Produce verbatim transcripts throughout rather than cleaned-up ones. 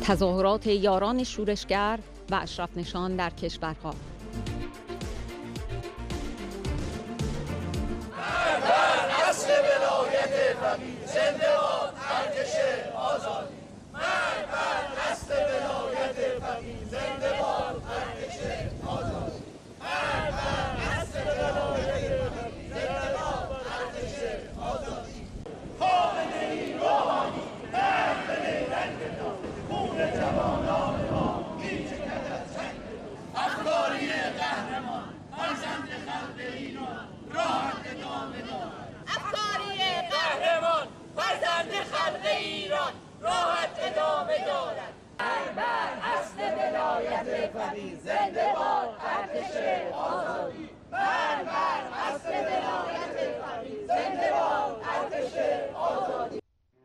تظاهرات یاران شورشگر و اشرف نشان در کشورها. اصل ولایت فقیه زنده باد، ارتش آزادی. مرگ بر اصل ولایت فقیه زنده باد، ارتش آزادی. مرگ بر اصل ولایت فقیه زنده باد، ارتش آزادی. خامنه‌ای روحانی مرگ بده رنگ ما، خون جوانان ما می‌چکد از چنگ ما. افکاری قهرمان فرزند خلق ایران راه ادامه دارد. افکاری قهرمان فرزند خلق ایران راحت ادامه دارد. مرگ بر اصل ولایت فقیه زنده باد، ارتش آزادی. مرگ بر اصل ولایت فقیه زنده باد، ارتش آزادی.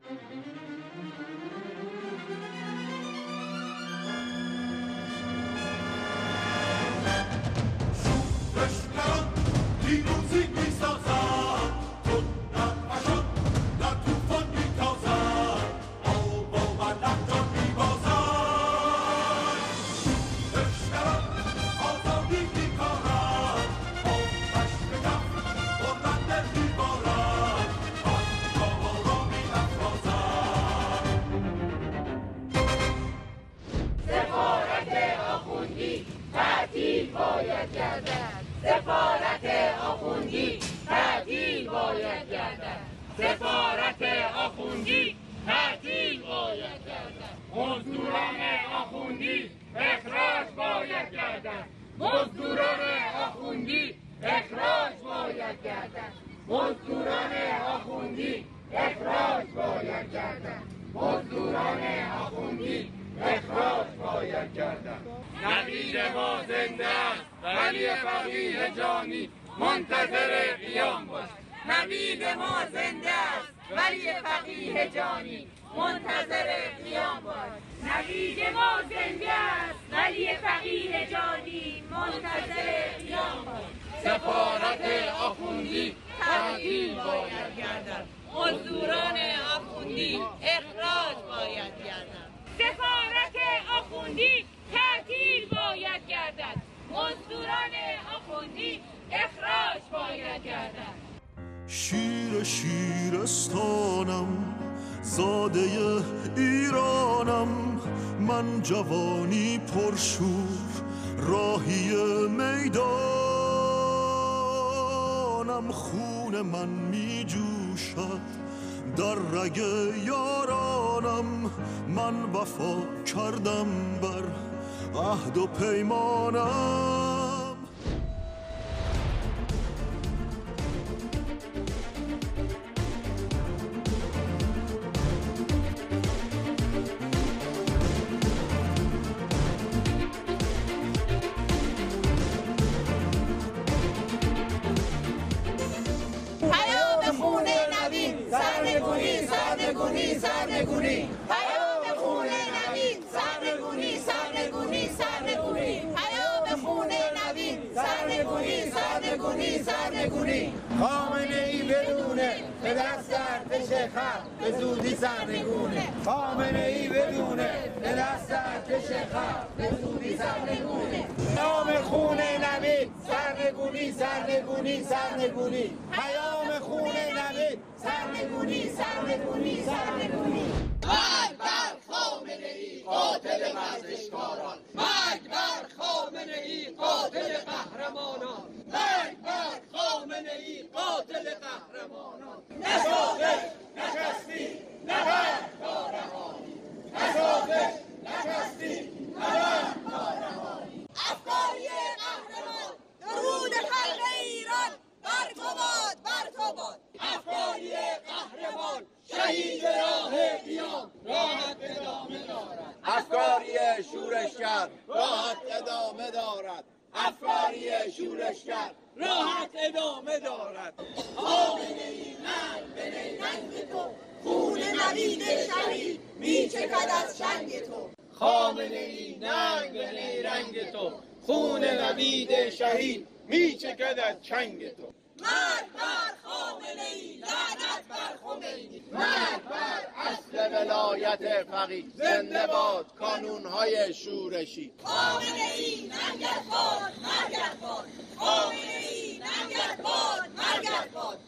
شورشگران پیروزی می‌سازند، خود نفشان در طوفان می‌تازند، آب و مرجان می‌بازند. شورشگران آزادی می‌کارند، با چشم کف خرم می‌بارند، آنجا را می‌افرازند. سفارت آخوندی تعطیل باید گردد. سفارت آخوندی تعطیل باید گردد. سفارت آخوندی تعطیل باید گردد. مزدوران آخوندی اخراج باید گردد. مزدوران آخوندی اخراج باید گردد. مزدوران آخوندی اخراج باید گردد. مزدوران آخوندی اخراج باید گردد. نوید ما زنده است ولی فقیه جانی منتظر قیام باش. نوید ما زنده است ولی فقیه جانی منتظر قیام باش. نوید ما زنده است ولی فقیه جانی منتظر قیام باش. سفارت آخوندی تعطیل باید گردد. مزدوران آخوندی اخراج باید گردد. سفارت آخوندی تعطیل باید گردد. مزدوران آخوندی اخراج باید گردد. شیر شیرستانم، زاده ایرانم، من جوانی پرشور راهی میدانم. خون من می جوشد در رگ یارانم، من وفا کردم بر عهد و پیمانم. سرنگونی سرنگونی سرنگونی پیام خون نوید. سرنگونی سرنگونی سرنگونی پیام خون نوید. سرنگونی سرنگونی سرنگونی خامنه‌ای بدونه به دست ارتش خلق به زودی سرنگونه. خامنه‌ای بدونه به دست ارتش خلق به زودی سرنگونه. پیام خون نوید. سرنگونی سرنگونی سرنگونی پیام خون نوید. سرنگونی سرنگونی سرنگونی. مرگ بر خامنه‌ای قاتل ورزشکاران. مرگ بر خامنه‌ای قاتل قهرمانان. مرگ بر خامنه‌ای قاتل قهرمانان. نه سازش نه کستی نه مرگ نارهانی. نه سازش نه کستی نه مرگ نارهانی. افکاری قهرمان درود خلق ایران بر تو باد بر تو باد. افکاری قهرمان شهید راه قیام راحت ادامه دارد. افکاری شورشگر راحت ادامه دارد. افکاری شورشگر راحت ادامه دارد. خامنه‌ای مرگ به نیرنگ تو، خون نوید شهید میچکد از چنگ تو. خامنه‌ای ننگ به نیرنگ تو، خون نوید شهید میچکد از چنگ تو. مرگ بر خامنه‌ای، لعنت بر خمینی. مرگ بر اصل ولایت جمهوریت فقیه. زنده باد کانونهای شورشی. خامنه‌ای ننگت باد، مرگت باد. خامنه‌ای ننگت باد، مرگت باد.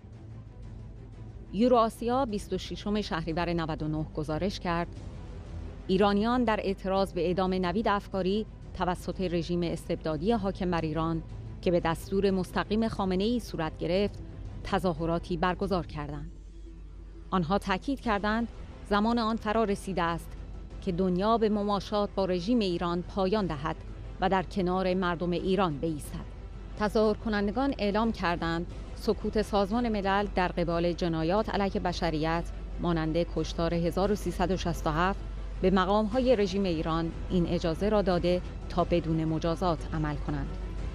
یورو-آسیا بیست و ششم شهریور نود و نه گزارش کرد ایرانیان در اعتراض به اعدام نوید افکاری توسط رژیم استبدادی حاکم بر ایران که به دستور مستقیم خامنه‌ای صورت گرفت تظاهراتی برگزار کردند. آنها تاکید کردند زمان آن فرا رسیده است که دنیا به مماشات با رژیم ایران پایان دهد و در کنار مردم ایران بایستد. تظاهر کنندگان اعلام کردند سکوت سازمان ملل در قبال جنایات علیه بشریت مانند کشتار هزار و سیصد و شصت و هفت به مقام‌های رژیم ایران این اجازه را داده تا بدون مجازات عمل کنند.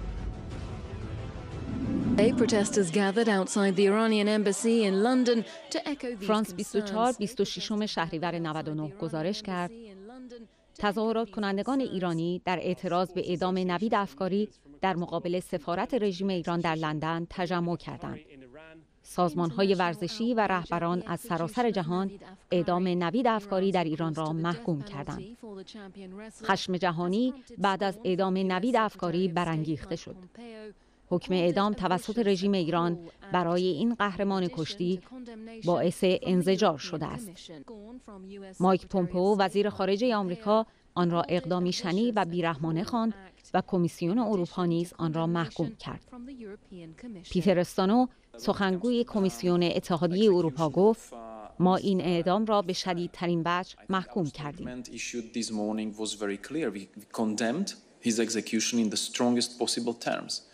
فرانس بیست و چهار بیست و ششم شهریور نود و نه گزارش کرد تظاهرات کنندگان ایرانی در اعتراض به اعدام نوید افکاری در مقابل سفارت رژیم ایران در لندن تجمع کردند. سازمان‌های ورزشی و رهبران از سراسر جهان اعدام نوید افکاری در ایران را محکوم کردند. خشم جهانی بعد از اعدام نوید افکاری برانگیخته شد. حکم اعدام توسط رژیم ایران برای این قهرمان کشتی باعث انزجار شده است. مایک پومپئو وزیر خارجه آمریکا آن را اقدامی شنی و بیرحمانه خواند و کمیسیون اروپا نیز آن را محکوم کرد. پیتر استانو سخنگوی کمیسیون اتحادیه اروپا گفت ما این اعدام را به شدیدترین وجه محکوم کردیم. his execution in the strongest possible terms.